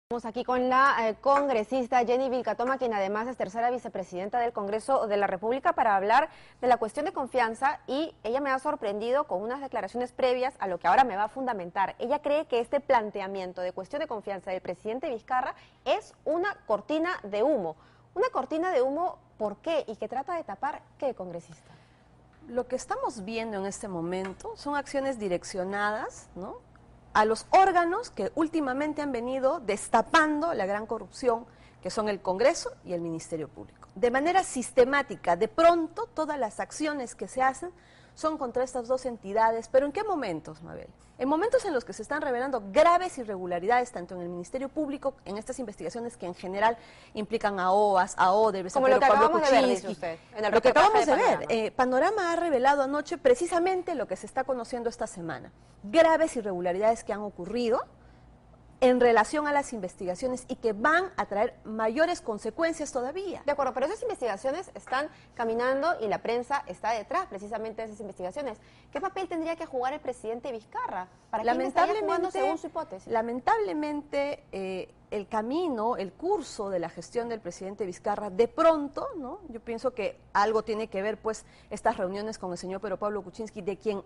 Estamos aquí con la congresista Jenny Vilcatoma, quien además es tercera vicepresidenta del Congreso de la República, para hablar de la cuestión de confianza, y ella me ha sorprendido con unas declaraciones previas a lo que ahora me va a fundamentar. Ella cree que este planteamiento de cuestión de confianza del presidente Vizcarra es una cortina de humo. ¿Una cortina de humo por qué? ¿Y que trata de tapar qué, congresista? Lo que estamos viendo en este momento son acciones direccionadas, ¿no?, a los órganos que últimamente han venido destapando la gran corrupción, que son el Congreso y el Ministerio Público. De manera sistemática, de pronto, todas las acciones que se hacen son contra estas dos entidades. ¿Pero en qué momentos, Mabel? En momentos en los que se están revelando graves irregularidades, tanto en el Ministerio Público, en estas investigaciones que en general implican a OAS, a Odebrecht, como lo que acabamos de ver, dice usted. Lo que acabamos de ver. Panorama ha revelado anoche precisamente lo que se está conociendo esta semana. Graves irregularidades que han ocurrido en relación a las investigaciones y que van a traer mayores consecuencias todavía. De acuerdo, pero esas investigaciones están caminando y la prensa está detrás precisamente de esas investigaciones. ¿Qué papel tendría que jugar el presidente Vizcarra? ¿Para quién estaría jugando según su hipótesis? Lamentablemente, el camino, el curso de la gestión del presidente Vizcarra, de pronto, ¿no? Yo pienso que algo tiene que ver, pues, estas reuniones con el señor Pedro Pablo Kuczynski, de quien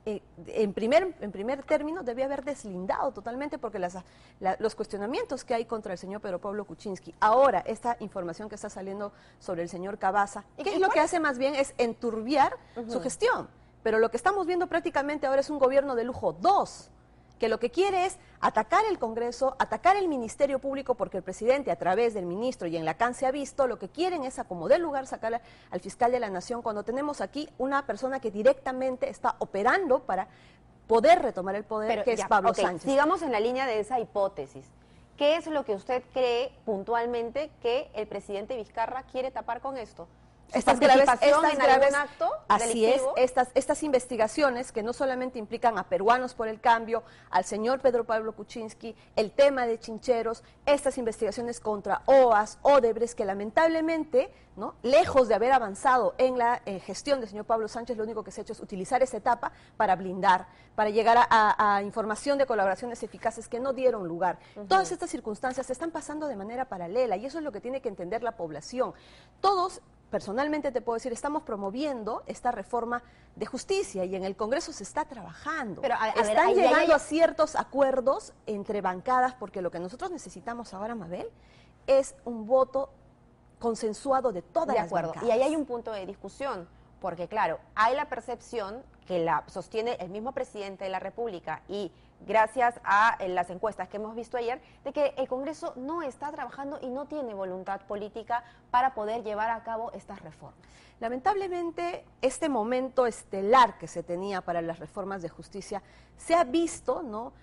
en primer término debía haber deslindado totalmente, porque los cuestionamientos que hay contra el señor Pedro Pablo Kuczynski, ahora esta información que está saliendo sobre el señor Cavazza, ¿qué es lo que hace más bien? Es enturbiar su gestión. Pero lo que estamos viendo prácticamente ahora es un gobierno de lujo 2, que lo que quiere es atacar el Congreso, atacar el Ministerio Público, porque el presidente, a través del ministro y en la CAN se ha visto, lo que quieren es, a como dé lugar, sacar al fiscal de la Nación, cuando tenemos aquí una persona que directamente está operando para poder retomar el poder, que es Pablo Sánchez. Sigamos en la línea de esa hipótesis. ¿Qué es lo que usted cree puntualmente que el presidente Vizcarra quiere tapar con esto? Estas graves acto así delictivo. es, estas investigaciones que no solamente implican a Peruanos por el Cambio, al señor Pedro Pablo Kuczynski, el tema de Chincheros, estas investigaciones contra OAS, Odebrecht, que lamentablemente, ¿no?, lejos de haber avanzado en la gestión del señor Pablo Sánchez, lo único que se ha hecho es utilizar esa etapa para blindar, para llegar a información de colaboraciones eficaces que no dieron lugar. Todas estas circunstancias se están pasando de manera paralela, y eso es lo que tiene que entender la población. Todos, personalmente te puedo decir, estamos promoviendo esta reforma de justicia, y en el Congreso se está trabajando. Pero están llegando a ciertos acuerdos entre bancadas, porque lo que nosotros necesitamos ahora, Mabel, es un voto consensuado de todas las bancadas. Y ahí hay un punto de discusión, porque claro, hay la percepción que la sostiene el mismo presidente de la República, y gracias a las encuestas que hemos visto ayer, de que el Congreso no está trabajando y no tiene voluntad política para poder llevar a cabo estas reformas. Lamentablemente, este momento estelar que se tenía para las reformas de justicia se ha visto, ¿no?,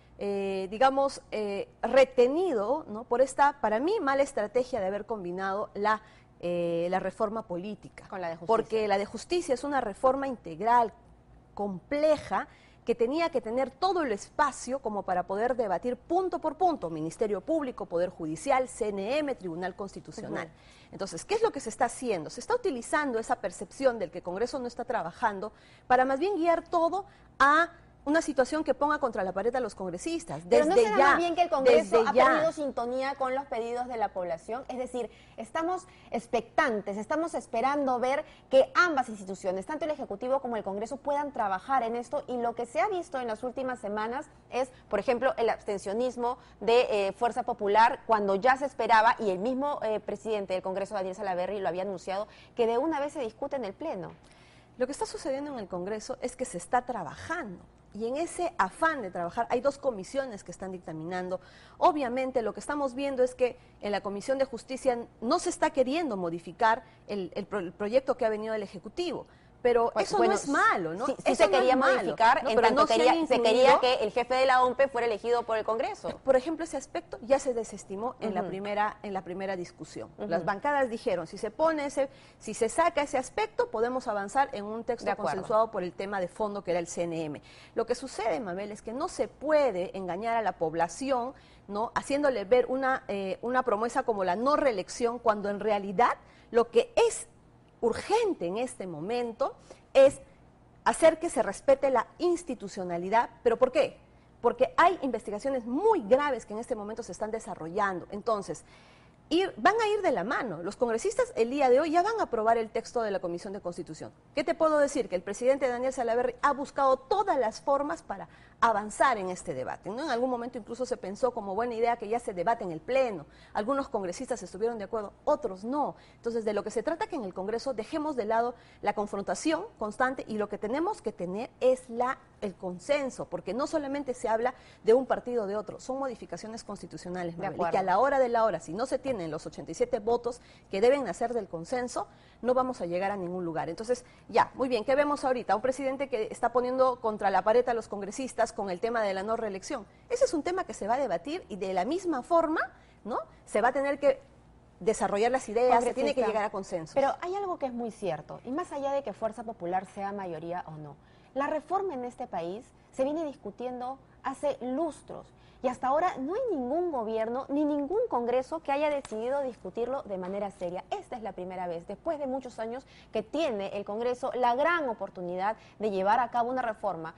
retenido, ¿no?, por esta, para mí, mala estrategia de haber combinado la reforma política con la de justicia. Porque la de justicia es una reforma integral, compleja, que tenía que tener todo el espacio como para poder debatir punto por punto, Ministerio Público, Poder Judicial, CNM, Tribunal Constitucional. Entonces, ¿qué es lo que se está haciendo? Se está utilizando esa percepción del que el Congreso no está trabajando para más bien guiar todo a una situación que ponga contra la pared a los congresistas. Pero ¿no será más bien que el Congreso ha perdido sintonía con los pedidos de la población? Es decir, estamos expectantes, estamos esperando ver que ambas instituciones, tanto el Ejecutivo como el Congreso, puedan trabajar en esto, y lo que se ha visto en las últimas semanas es, por ejemplo, el abstencionismo de Fuerza Popular, cuando ya se esperaba, y el mismo presidente del Congreso, Daniel Salaverry, lo había anunciado, que de una vez se discute en el Pleno. Lo que está sucediendo en el Congreso es que se está trabajando. Y en ese afán de trabajar hay dos comisiones que están dictaminando. Obviamente lo que estamos viendo es que en la Comisión de Justicia no se está queriendo modificar el proyecto que ha venido del Ejecutivo. Pero pues, eso bueno, no es malo, ¿no? Sí, eso se quería modificar, en tanto se quería que el jefe de la OMPE fuera elegido por el Congreso. Por ejemplo, ese aspecto ya se desestimó en la primera discusión. Las bancadas dijeron, si se saca ese aspecto, podemos avanzar en un texto consensuado por el tema de fondo, que era el CNM. Lo que sucede, Mabel, es que no se puede engañar a la población, ¿no?, haciéndole ver una promesa como la no reelección, cuando en realidad lo que es urgente en este momento es hacer que se respete la institucionalidad. ¿Pero por qué? porque hay investigaciones muy graves que en este momento se están desarrollando. Entonces, van a ir de la mano. Los congresistas el día de hoy ya van a aprobar el texto de la Comisión de Constitución. ¿Qué te puedo decir? Que el presidente Daniel Salaverry ha buscado todas las formas para avanzar en este debate, ¿no? En algún momento incluso se pensó como buena idea que ya se debate en el Pleno. Algunos congresistas estuvieron de acuerdo, otros no. Entonces, de lo que se trata que en el Congreso dejemos de lado la confrontación constante y lo que tenemos que tener es el consenso, porque no solamente se habla de un partido o de otro, son modificaciones constitucionales, Mabel, y que a la hora, si no se tienen los 87 votos que deben nacer del consenso, no vamos a llegar a ningún lugar. Entonces, ya, muy bien, ¿qué vemos ahorita? Un presidente que está poniendo contra la pared a los congresistas con el tema de la no reelección. Ese es un tema que se va a debatir y de la misma forma, ¿no? Se va a tener que desarrollar las ideas, se tiene que llegar a consenso. Pero hay algo que es muy cierto, y más allá de que Fuerza Popular sea mayoría o no, la reforma en este país se viene discutiendo hace lustros y hasta ahora no hay ningún gobierno ni ningún congreso que haya decidido discutirlo de manera seria. Esta es la primera vez, después de muchos años, que tiene el Congreso la gran oportunidad de llevar a cabo una reforma.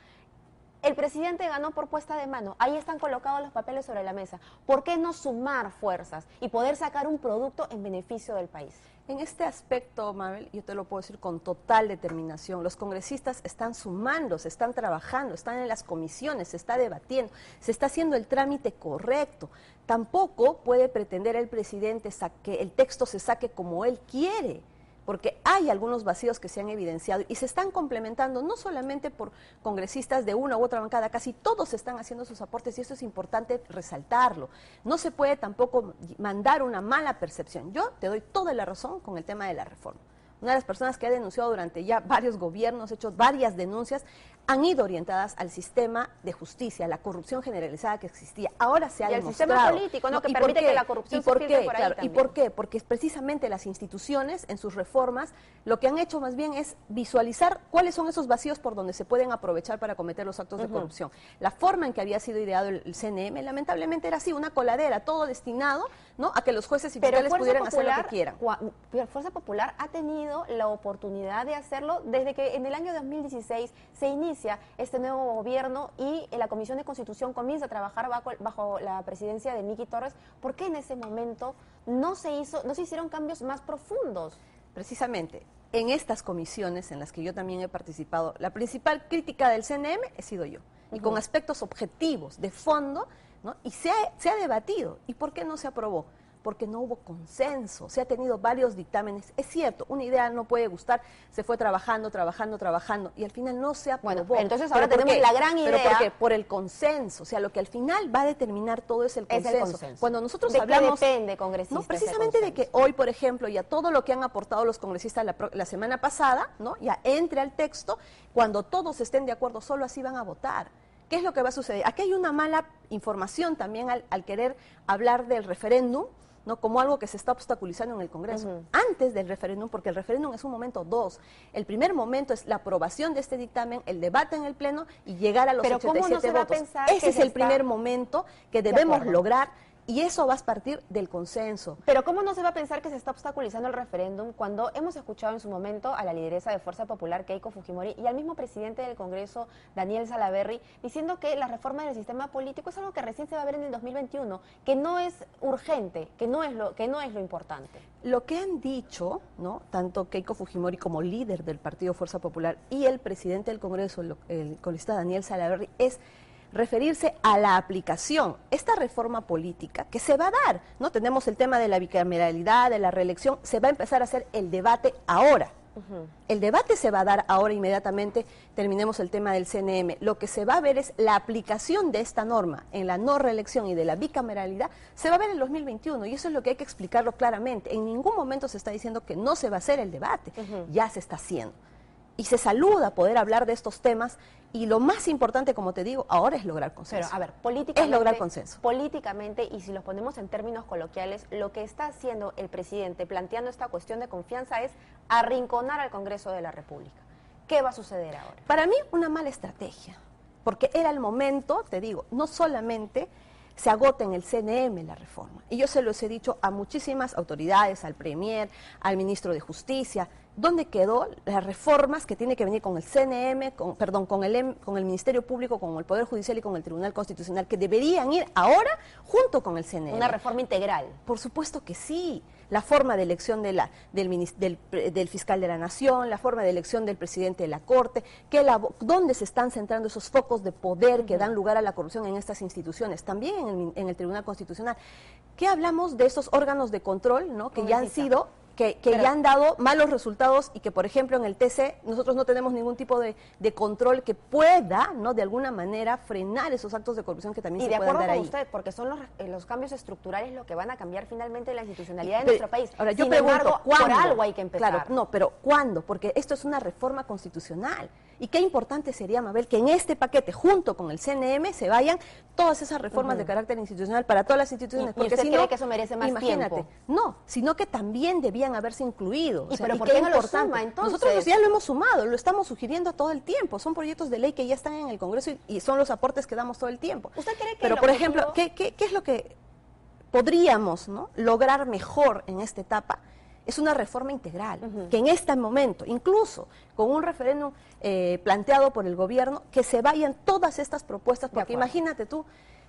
El presidente ganó por puesta de mano, ahí están colocados los papeles sobre la mesa. ¿Por qué no sumar fuerzas y poder sacar un producto en beneficio del país? En este aspecto, Mabel, yo te lo puedo decir con total determinación, los congresistas están sumando, se están trabajando, están en las comisiones, se está debatiendo, se está haciendo el trámite correcto. Tampoco puede pretender el presidente que el texto se saque como él quiere, porque hay algunos vacíos que se han evidenciado y se están complementando no solamente por congresistas de una u otra bancada, casi todos están haciendo sus aportes y esto es importante resaltarlo. No se puede tampoco mandar una mala percepción. Yo te doy toda la razón con el tema de la reforma. Una de las personas que ha denunciado durante ya varios gobiernos, hecho varias denuncias, han ido orientadas al sistema de justicia, la corrupción generalizada que existía. Ahora se ha demostrado. Y al sistema político, ¿no? Que permite que la corrupción se filtre por ahí también. ¿Y por qué? Porque precisamente las instituciones, en sus reformas, lo que han hecho más bien es visualizar cuáles son esos vacíos por donde se pueden aprovechar para cometer los actos de corrupción. La forma en que había sido ideado el CNM, lamentablemente era así, una coladera, todo destinado, ¿no?, a que los jueces y fiscales pudieran hacer lo que quieran. Fuerza Popular ha tenido la oportunidad de hacerlo desde que en el año 2016 se inicia este nuevo gobierno y la Comisión de Constitución comienza a trabajar bajo la presidencia de Miki Torres. ¿Por qué en ese momento no se hicieron cambios más profundos? Precisamente, en estas comisiones en las que yo también he participado, la principal crítica del CNM he sido yo, y con aspectos objetivos, de fondo, ¿no? Y se ha debatido. ¿Y por qué no se aprobó? Porque no hubo consenso, se ha tenido varios dictámenes. Es cierto, una idea no puede gustar, se fue trabajando, y al final no se aprobó. Bueno, entonces ahora tenemos la gran idea. ¿Pero por qué? Por el consenso, o sea, lo que al final va a determinar todo es el consenso. Cuando nosotros hablamos... ¿De qué depende, congresista? No, precisamente de que hoy, por ejemplo, ya todo lo que han aportado los congresistas la semana pasada, ¿no?, ya entre al texto, cuando todos estén de acuerdo, solo así van a votar. ¿Qué es lo que va a suceder? Aquí hay una mala información también al querer hablar del referéndum, ¿no?, como algo que se está obstaculizando en el Congreso. Antes del referéndum, porque el referéndum es un momento dos. El primer momento es la aprobación de este dictamen, el debate en el Pleno y llegar a los 87 votos. Ese es el primer momento que debemos lograr. Y eso va a partir del consenso. Pero ¿cómo no se va a pensar que se está obstaculizando el referéndum cuando hemos escuchado en su momento a la lideresa de Fuerza Popular, Keiko Fujimori, y al mismo presidente del Congreso, Daniel Salaverry, diciendo que la reforma del sistema político es algo que recién se va a ver en el 2021, que no es urgente, que no es lo importante? Lo que han dicho, ¿no?, tanto Keiko Fujimori como líder del Partido Fuerza Popular y el presidente del Congreso, el congresista Daniel Salaverry, es referirse a la aplicación, esta reforma política que se va a dar, ¿no? Tenemos el tema de la bicameralidad, de la reelección, se va a empezar a hacer el debate ahora. El debate se va a dar ahora inmediatamente, terminemos el tema del CNM. Lo que se va a ver es la aplicación de esta norma en la no reelección y de la bicameralidad, se va a ver en el 2021 y eso es lo que hay que explicarlo claramente. En ningún momento se está diciendo que no se va a hacer el debate, ya se está haciendo. Y se saluda poder hablar de estos temas y lo más importante, como te digo, ahora es lograr consenso. Pero, a ver, políticamente, es lograr consenso. Políticamente, y si los ponemos en términos coloquiales, lo que está haciendo el presidente planteando esta cuestión de confianza es arrinconar al Congreso de la República. ¿Qué va a suceder ahora? Para mí, una mala estrategia, porque era el momento, te digo, no solamente se agota en el CNM la reforma, y yo se los he dicho a muchísimas autoridades, al Premier, al Ministro de Justicia, ¿dónde quedó las reformas que tiene que venir con el CNM, con el Ministerio Público, con el Poder Judicial y con el Tribunal Constitucional, que deberían ir ahora junto con el CNM? Una reforma integral. Por supuesto que sí. La forma de elección del fiscal de la Nación, la forma de elección del presidente de la Corte, dónde se están centrando esos focos de poder que dan lugar a la corrupción en estas instituciones, también en el Tribunal Constitucional. ¿Qué hablamos de estos órganos de control, ¿no? que ya han sido... que ya han dado malos resultados y que, por ejemplo, en el TC nosotros no tenemos ningún tipo de control que pueda, ¿no?, de alguna manera frenar esos actos de corrupción que también se pueden dar ahí. Y de acuerdo con usted, porque son los cambios estructurales lo que van a cambiar finalmente la institucionalidad de nuestro país. Ahora, yo pregunto, ¿cuándo? Por algo hay que empezar. Claro, no, pero ¿cuándo? Porque esto es una reforma constitucional. Y qué importante sería, Mabel, que en este paquete, junto con el CNM, se vayan todas esas reformas de carácter institucional para todas las instituciones. Porque usted cree que eso merece más imagínate, tiempo. No, sino que también debían haberse incluido. ¿Pero por qué no lo suma, entonces? Nosotros ya lo hemos sumado, lo estamos sugiriendo todo el tiempo. Son proyectos de ley que ya están en el Congreso y son los aportes que damos todo el tiempo. ¿Usted cree que Pero, por ejemplo, ¿qué es lo que podríamos, ¿no?, lograr mejor en esta etapa? Es una reforma integral, que en este momento, incluso con un referéndum planteado por el gobierno, que se vayan todas estas propuestas, porque imagínate tú,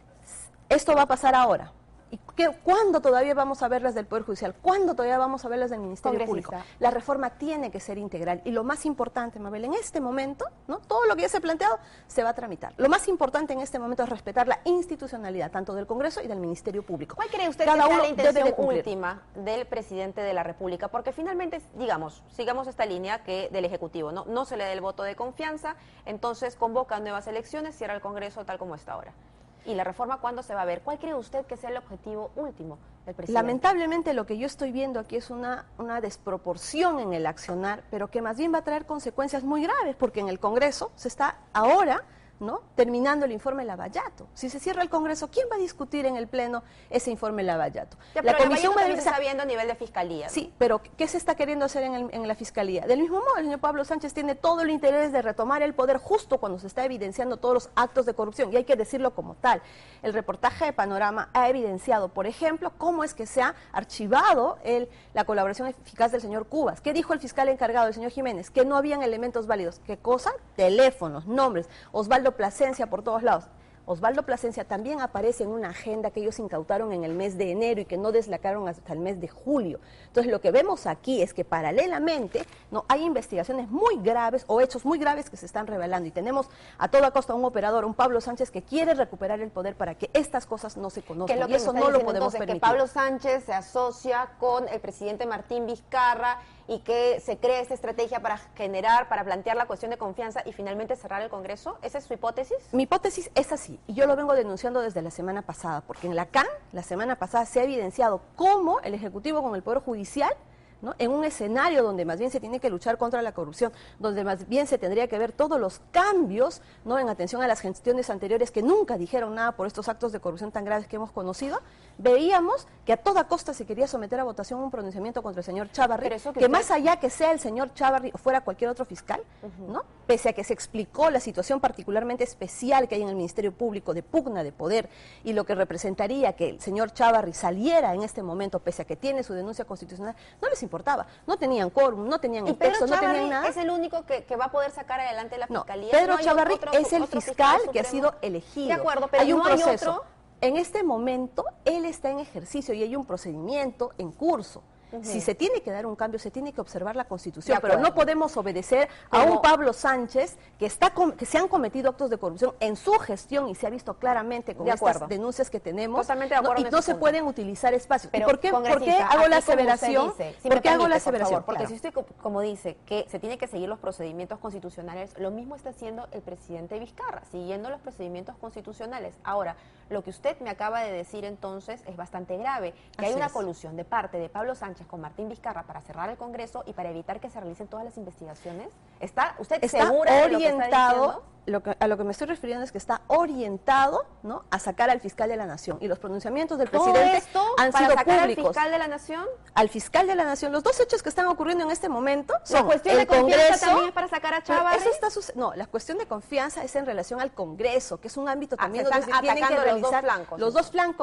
esto va a pasar ahora. ¿Y cuándo todavía vamos a ver las del Poder Judicial? ¿Cuándo todavía vamos a ver las del Ministerio Público? La reforma tiene que ser integral. Y lo más importante, Mabel, en este momento, ¿no?, todo lo que ya se ha planteado se va a tramitar. Lo más importante en este momento es respetar la institucionalidad, tanto del Congreso y del Ministerio Público. ¿Cuál cree usted que sea la intención última del presidente de la República? Porque finalmente, digamos, sigamos esta línea que del Ejecutivo, ¿no? No se le da el voto de confianza, entonces convoca nuevas elecciones, cierra el Congreso tal como está ahora. ¿Y la reforma cuándo se va a ver? ¿Cuál cree usted que sea el objetivo último del presidente? Lamentablemente lo que yo estoy viendo aquí es una desproporción en el accionar, pero que más bien va a traer consecuencias muy graves, porque en el Congreso se está ahora, ¿no?, terminando el informe Lavallato. Si se cierra el Congreso, ¿quién va a discutir en el Pleno ese informe Lavallato? La Comisión se está viendo a nivel de Fiscalía, ¿no? Sí, pero ¿qué se está queriendo hacer en la Fiscalía? Del mismo modo, el señor Pablo Sánchez tiene todo el interés de retomar el poder justo cuando se está evidenciando todos los actos de corrupción, y hay que decirlo como tal. El reportaje de Panorama ha evidenciado, por ejemplo, cómo es que se ha archivado la colaboración eficaz del señor Cubas. ¿Qué dijo el fiscal encargado, el señor Jiménez? Que no habían elementos válidos. ¿Qué cosa? Teléfonos, nombres, Osvaldo Plasencia por todos lados. Osvaldo Plasencia también aparece en una agenda que ellos incautaron en el mes de enero y que no deslacaron hasta el mes de julio. Entonces, lo que vemos aquí es que paralelamente no hay investigaciones muy graves o hechos muy graves que se están revelando, y tenemos a toda costa un operador, un Pablo Sánchez, que quiere recuperar el poder para que estas cosas no se conozcan, y eso no lo podemos permitir. Que Pablo Sánchez se asocia con el presidente Martín Vizcarra y que se cree esta estrategia para plantear la cuestión de confianza y finalmente cerrar el Congreso. ¿Esa es su hipótesis? Mi hipótesis es así, y yo lo vengo denunciando desde la semana pasada, porque en la CAN, la semana pasada, se ha evidenciado cómo el Ejecutivo con el Poder Judicial, ¿no?, en un escenario donde más bien se tiene que luchar contra la corrupción, donde más bien se tendría que ver todos los cambios, ¿no?, en atención a las gestiones anteriores que nunca dijeron nada por estos actos de corrupción tan graves que hemos conocido, veíamos que a toda costa se quería someter a votación un pronunciamiento contra el señor Chávarri, que más allá que sea el señor Chávarri o fuera cualquier otro fiscal, ¿no?, pese a que se explicó la situación particularmente especial que hay en el Ministerio Público de pugna de poder y lo que representaría que el señor Chávarri saliera en este momento, pese a que tiene su denuncia constitucional, no les importaba. No tenían quórum, no tenían el texto, no tenían nada. ¿Es el único que va a poder sacar adelante la Fiscalía? No, Pedro Chávarri es el fiscal que ha sido elegido. De acuerdo, pero hay un no proceso. hay otro. En este momento, él está en ejercicio y hay un procedimiento en curso. Si se tiene que dar un cambio, se tiene que observar la Constitución, pero no podemos obedecer a un Pablo Sánchez que se han cometido actos de corrupción en su gestión y se ha visto claramente con estas denuncias que tenemos. Totalmente de acuerdo y no se pueden utilizar espacios. Pero, ¿Por qué hago la aseveración? ¿Por qué hago la aseveración? Porque si usted, como dice, que se tiene que seguir los procedimientos constitucionales, lo mismo está haciendo el presidente Vizcarra, siguiendo los procedimientos constitucionales. Ahora, lo que usted me acaba de decir entonces es bastante grave, que hay una colusión de parte de Pablo Sánchez con Martín Vizcarra para cerrar el Congreso y para evitar que se realicen todas las investigaciones. ¿Está usted segura de lo que está diciendo? A lo que me estoy refiriendo es que está orientado, ¿no?, a sacar al fiscal de la Nación, y los pronunciamientos del presidente han sido sacar públicos. ¿Al fiscal de la Nación? Al fiscal de la Nación. Los dos hechos que están ocurriendo en este momento son ¿La cuestión de confianza también es para sacar a Chávarri? No, la cuestión de confianza es en relación al Congreso, que es un ámbito también donde se tienen que realizar los dos flancos.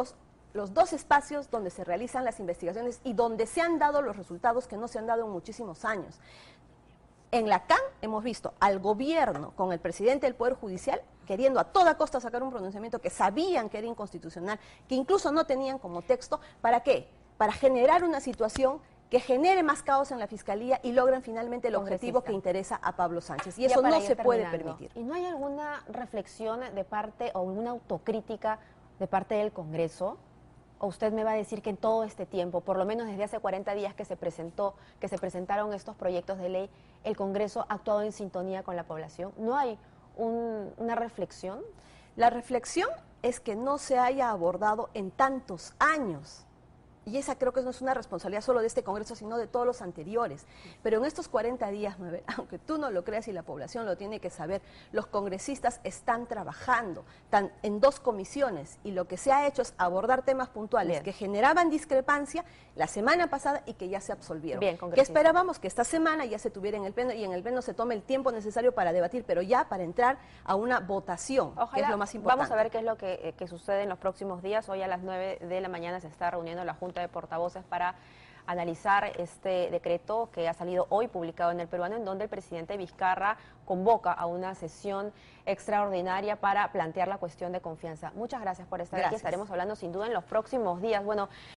los dos espacios donde se realizan las investigaciones y donde se han dado los resultados que no se han dado en muchísimos años. En la CAN hemos visto al gobierno con el presidente del Poder Judicial queriendo a toda costa sacar un pronunciamiento que sabían que era inconstitucional, que incluso no tenían como texto. ¿Para qué? Para generar una situación que genere más caos en la Fiscalía y logran finalmente el objetivo que interesa a Pablo Sánchez. Y eso no se puede permitir. ¿Y no hay alguna reflexión de parte o alguna autocrítica de parte del Congreso? ¿O usted me va a decir que en todo este tiempo, por lo menos desde hace 40 días que se presentaron estos proyectos de ley, el Congreso ha actuado en sintonía con la población? ¿No hay una reflexión? La reflexión es que no se haya abordado en tantos años. Y esa creo que no es una responsabilidad solo de este Congreso, sino de todos los anteriores. Pero en estos 40 días, Mabel, aunque tú no lo creas y la población lo tiene que saber, los congresistas están trabajando en dos comisiones y lo que se ha hecho es abordar temas puntuales que generaban discrepancia la semana pasada y que ya se absolvieron. Que esperábamos que esta semana ya se tuviera en el Pleno y en el Pleno se tome el tiempo necesario para debatir, pero ya para entrar a una votación, que es lo más importante. Vamos a ver qué es lo que sucede en los próximos días. Hoy a las 9 de la mañana se está reuniendo la Junta de Portavoces para analizar este decreto que ha salido hoy publicado en El Peruano, en donde el presidente Vizcarra convoca a una sesión extraordinaria para plantear la cuestión de confianza. Muchas gracias por estar aquí. Estaremos hablando sin duda en los próximos días. Bueno.